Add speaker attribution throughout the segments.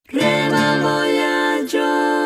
Speaker 1: Reva voyaggio.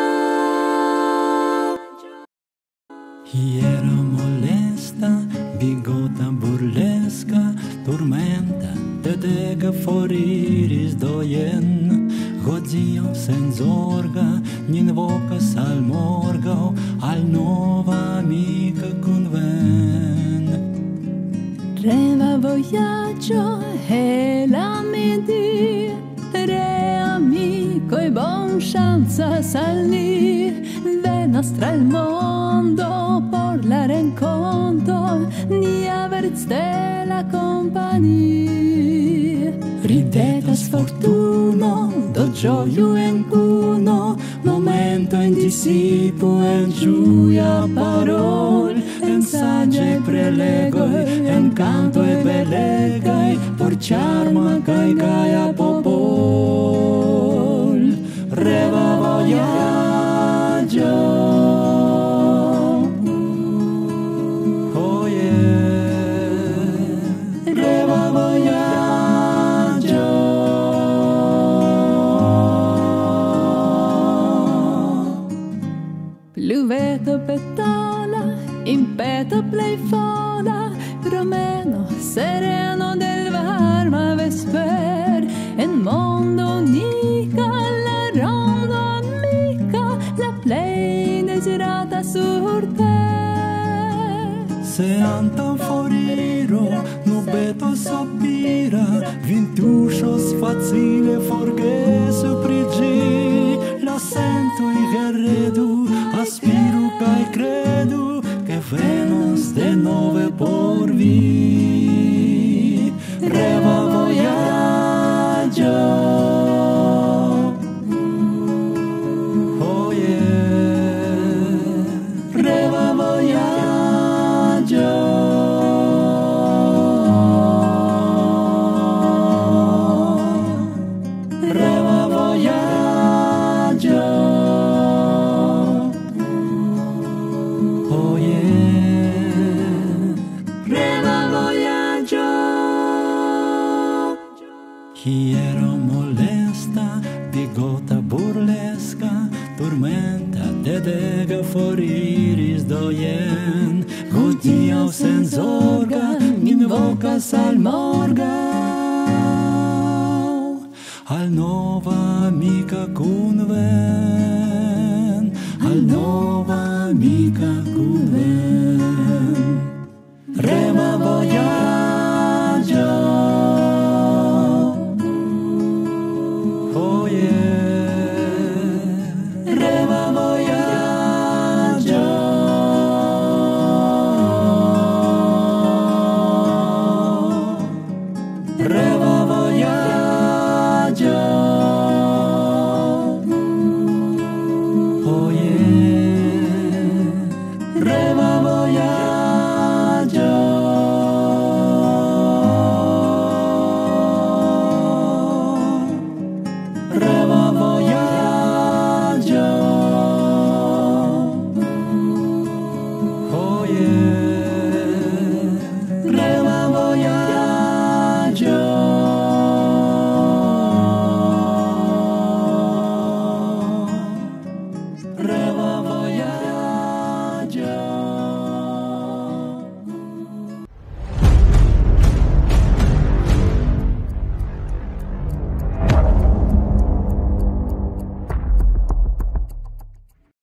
Speaker 2: Hiera molesta, bigota burlesca, tormenta, te dega foriris dojen. Godzio senzorga, n'invocas al morgau, al nova amica conven.
Speaker 3: Reva voyaggio, hela midi, re amico e bon chances al ni, venas tra il mondo por la renconto, ni averts de la compagnia.
Speaker 2: Ridetas fortuno, do gioio en cuno, momento in disipo, en giuia parol, en sagge prelegoi, en canto e belegai, por charma kai gaia popol. Reva voyaggio. Oh yeah. Reva voyaggio.
Speaker 3: Pluveto petala, impeto plei fola, romeno sereno del varma vesper, en mondo unica, la ronda amica, la plei desirata sur te.
Speaker 2: Se antan foriro, nubeto sospira, vintușos facile forgesu prigi, la sento i guerredu, aspiru cae credu, che venos de nove por vi. Reva voyaggio. Oh yeah. Reva voyaggio. Reva voyaggio. Oh yeah. Reva voyaggio. Hiero molesta, bigota burlesca, tormenta te dega foriris dojen. Godiau senzorga, invocas al morgau, al nova amica conven, al nova amica conven.